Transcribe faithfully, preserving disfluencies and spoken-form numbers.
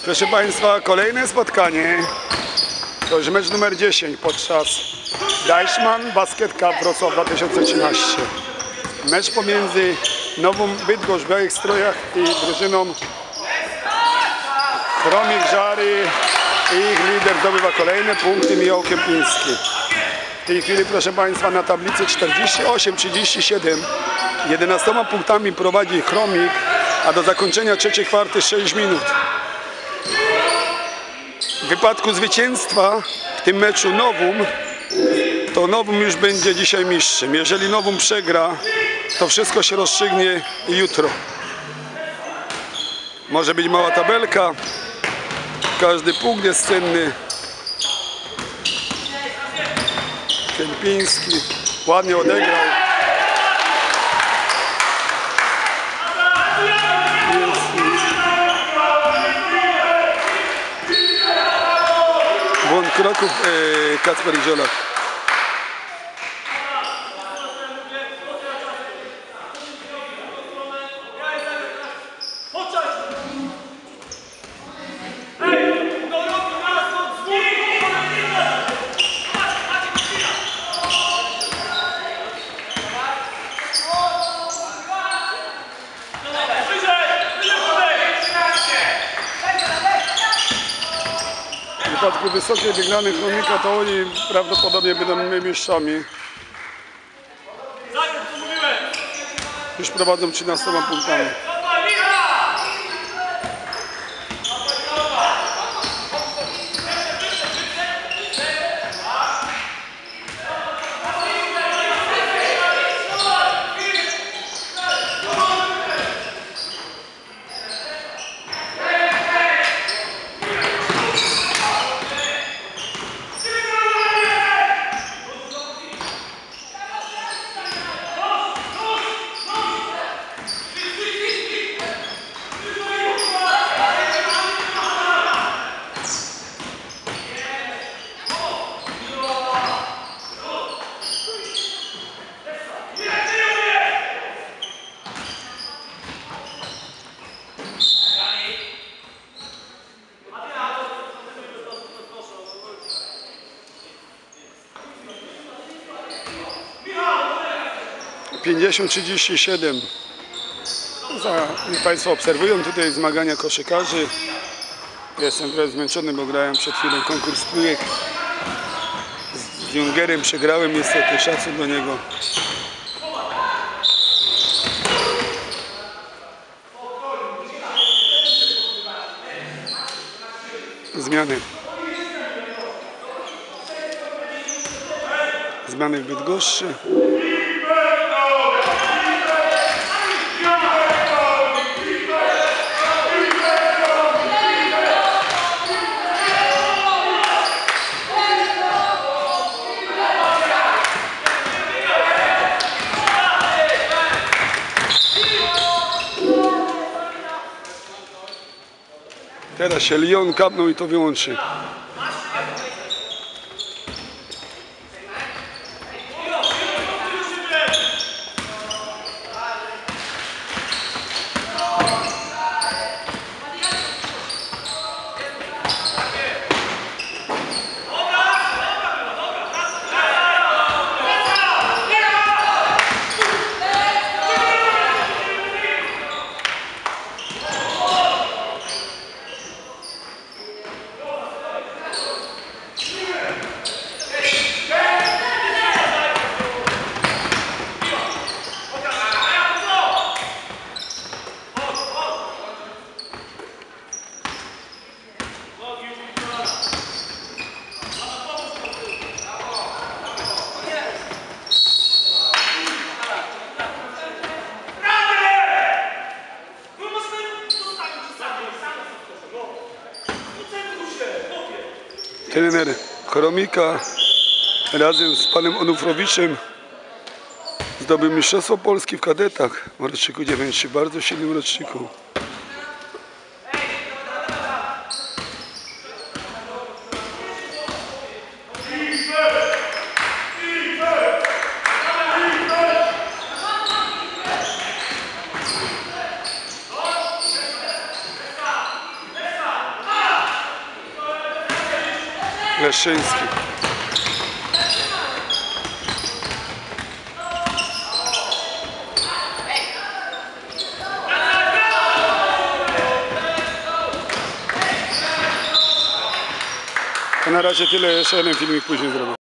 Proszę Państwa, kolejne spotkanie to już mecz numer dziesięć podczas Deichmann Basket Cup Wrocław dwa tysiące trzynaście. Mecz pomiędzy Nową Bydgoszcz w białych strojach i drużyną Chromik Żary. Ich lider zdobywa kolejne punkty, Michał Kępiński. W tej chwili, proszę Państwa, na tablicy czterdzieści osiem trzydzieści siedem. jedenastoma punktami prowadzi Chromik, a do zakończenia trzeciej kwarty sześć minut. W wypadku zwycięstwa w tym meczu Novum, to Novum już będzie dzisiaj mistrzem. Jeżeli Novum przegra, to wszystko się rozstrzygnie jutro. Może być mała tabelka, każdy punkt jest cenny. Kępiński ładnie odegrał. Błąd kroków e, Kacper Ziolak. W przypadku wysokiej wygranej Chromika to oni prawdopodobnie będą mistrzami. Już prowadzą trzynastoma punktami. pięćdziesiąt trzydzieści siedem. Za, Państwo obserwują tutaj zmagania koszykarzy. Jestem trochę zmęczony, bo grałem przed chwilą konkurs trójek z Jungerem. Przegrałem niestety, szacun do niego. Zmiany. Zmiany w Bydgoszczy. Teraz się Lyon kapnął i to wyłączy. Trener Chromika razem z panem Onufrowiczem zdobył mistrzostwo Polski w kadetach w roczniku dziewięćdziesiątym trzy, bardzo silnym roczniku. Leszczyński. To na razie tyle, jeszcze jeden filmik później zrobię.